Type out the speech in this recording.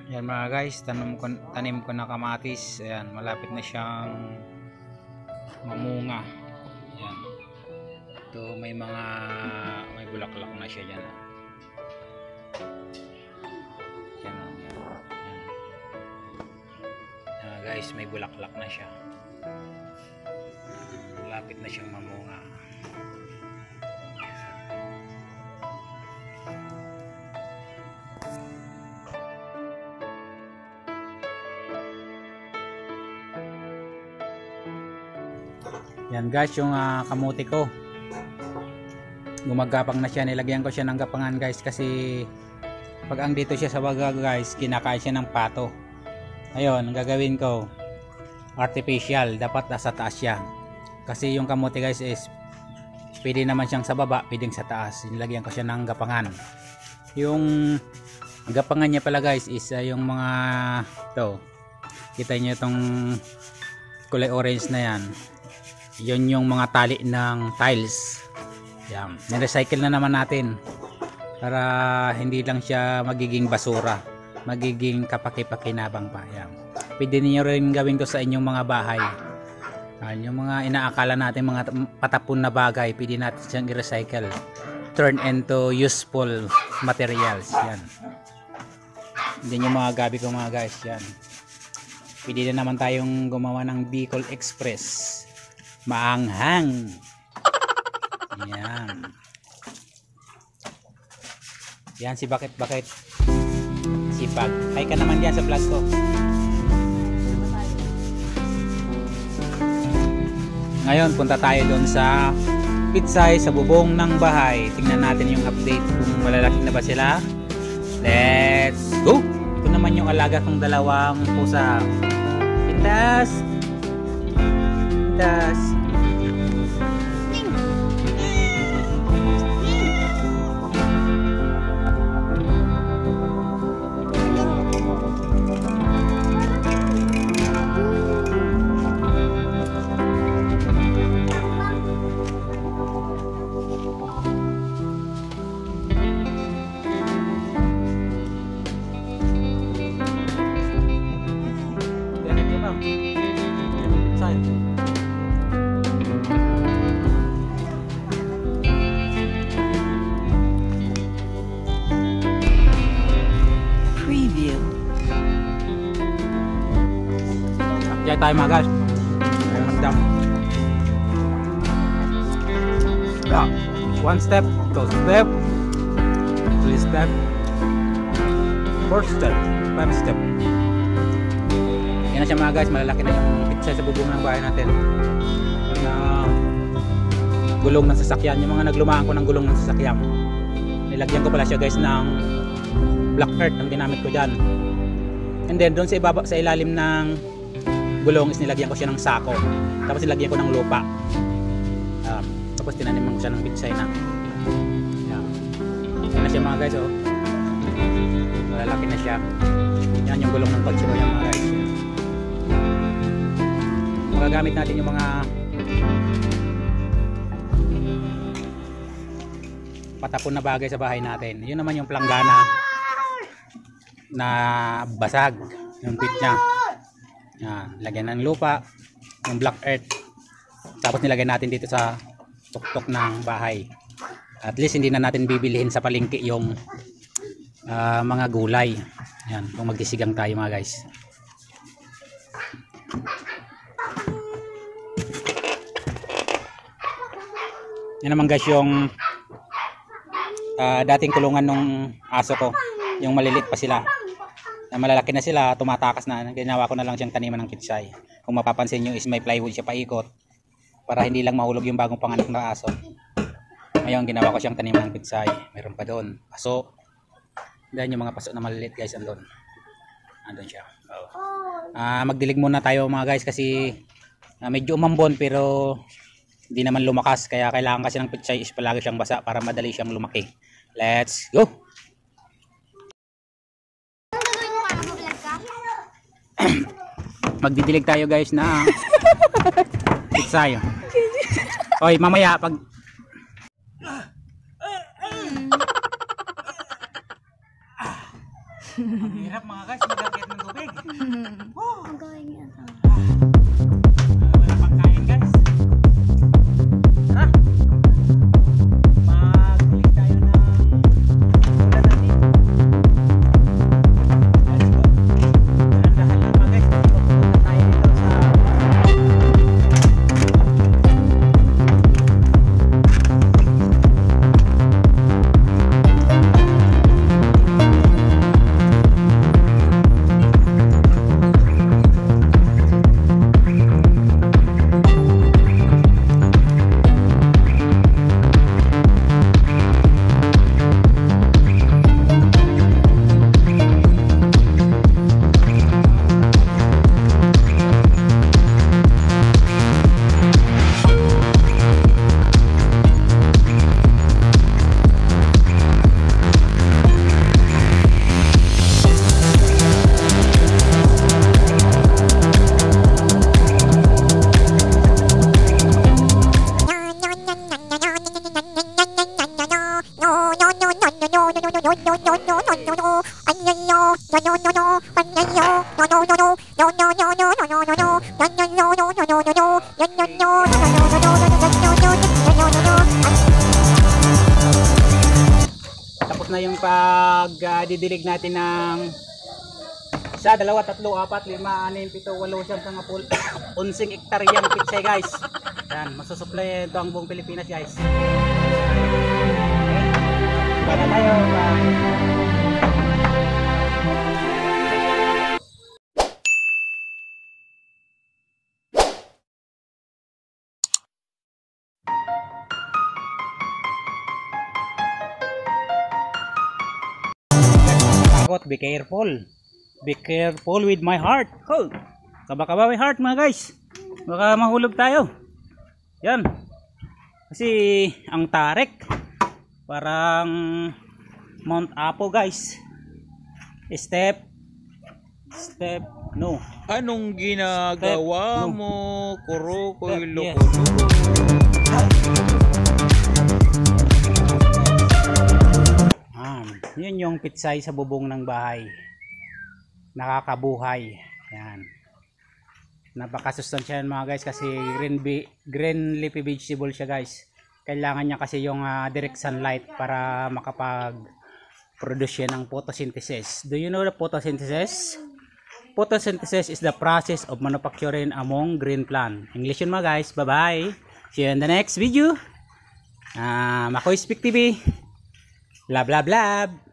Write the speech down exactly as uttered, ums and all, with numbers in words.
Yan mga guys, tanim ko, tanim ko na kamatis. Ayan, malapit na siyang mamunga. Ayan. Ito may mga may bulaklak na siya diyan. Yan, yan. Yan. Yan guys, may bulaklak na siya. Malapit na siyang mamunga. Yan guys, yung uh, kamuti ko gumagapang na siya. Nilagyan ko siya ng gapangan guys, kasi pag ang dito siya sa baga guys, kinakain siya ng pato. Ayun, ang gagawin ko artificial, dapat nasa taas siya, kasi yung kamuti guys is pwede naman siyang sa baba, pwedeng sa taas. Nilagyan ko siya ng gapangan. Yung gapangan niya pala guys is uh, yung mga to, kita niyo itong kulay orange na yan, yun yung mga tali ng tiles. Yan, ni-recycle na naman natin para hindi lang siya magiging basura, magiging kapaki-pakinabang pa. Yan, pwede niyo rin gawin to sa inyong mga bahay. Yan, yung mga inaakala natin mga patapon na bagay, pwede natin siyang i-recycle, turn into useful materials. Yan, yan yung mga gabi ko mga guys. Yan, pwede na naman tayong gumawa ng Bicol Express maanghang. Yan. Yan si Bakit Bakit. Sipag. Hi ka naman diyan sa vlog ko. Ngayon punta tayo doon sa pitsay sa bubong ng bahay. Tingnan natin yung update kung malalaki na ba sila. Let's go. Ito naman yung alaga kong dalawang pusa. Pintas. Pintas. Diyan tayo mga guys. Ayun, magdam. Yeah. One step, two step, three step, four step, five step. Yan na siya mga guys. Malalaki na yung pizza sa bubong ng bahay natin. Na gulong ng sasakyan. Yung mga naglumaan ko ng gulong ng sasakyan, nilagyan ko pala siya guys ng black earth ang ginamit ko dyan. And then doon sa ibaba, sa ilalim ng gulong is nilagyan ko siya ng sako, tapos nilagyan ko ng lupa, um, tapos tinaniman ko siya ng pitsay na. Yan. Yan na siya mga guys. Oh, malalaki na siya. Yan yung gulong ng kotse ko yan mga guys. Magagamit natin yung mga patapon na bagay sa bahay natin. Yun naman yung planggana na basag, yung pit niya. Yan, lagyan ng lupa, ng black earth, tapos nilagay natin dito sa tuktok ng bahay. At least hindi na natin bibilihin sa palengke yung uh, mga gulay. Yan, kung magtisigang tayo mga guys. Yan naman guys yung uh, dating kulungan ng aso ko, yung maliliit pa sila. Na malalaki na sila, tumatakas na. Ginawa ko na lang siyang taniman ng pitsay. Kung mapapansin nyo is may plywood siya paikot para hindi lang mahulog yung bagong panganak na aso. Ngayon ginawa ko siyang taniman ng pitsay. Meron pa doon paso. Dahil yung mga paso na maliliit guys, andun. Andun siya. Oh. Uh, magdilig muna tayo mga guys, kasi uh, medyo umambon pero hindi naman lumakas. Kaya kailangan kasi ng pitsay is palagi siyang basa para madali siyang lumaki. Let's go! Magdidilig tayo guys na pitsay. Oy, mamaya pag Ang hirap mga guys, mag-akit ng tubig. Oh! Ang gawin niya. Wala pang kain guys. Tara! Mag-click tayo ng ulan natin. Let's go! Dahan-dahan lang mga guys. Pupunta tayo dito sa... Tapos na yung pag uh, didilig natin ng isa, dalawa, tatlo, apat, lima, anim, pito, walo, siyam, sanga, pul, unsing ektaryang pitsay guys. Yan, masusupply ito ang buong Pilipinas guys. Para tayo. Be careful. Be careful with my heart. Oh, kaba-kaba may heart mga guys. Baka mahulog tayo. Yan. Kasi ang tarik parang Mount Apo guys. Step Step no. Anong ginagawa Step, no. mo? Kuro ko Step, yes. Yun yung pitsay sa bubong ng bahay. Nakakabuhay. Yan. Napakasustansya mga guys kasi green, green leafy vegetable siya guys. Kailangan niya kasi yung uh, direct sunlight para makapag-produce siya ng photosynthesis. Do you know the photosynthesis? Photosynthesis is the process of manufacturing among green plant. English yun mga guys. Bye bye. See you in the next video. Uh, Makoy Speak T V. Love, love, love.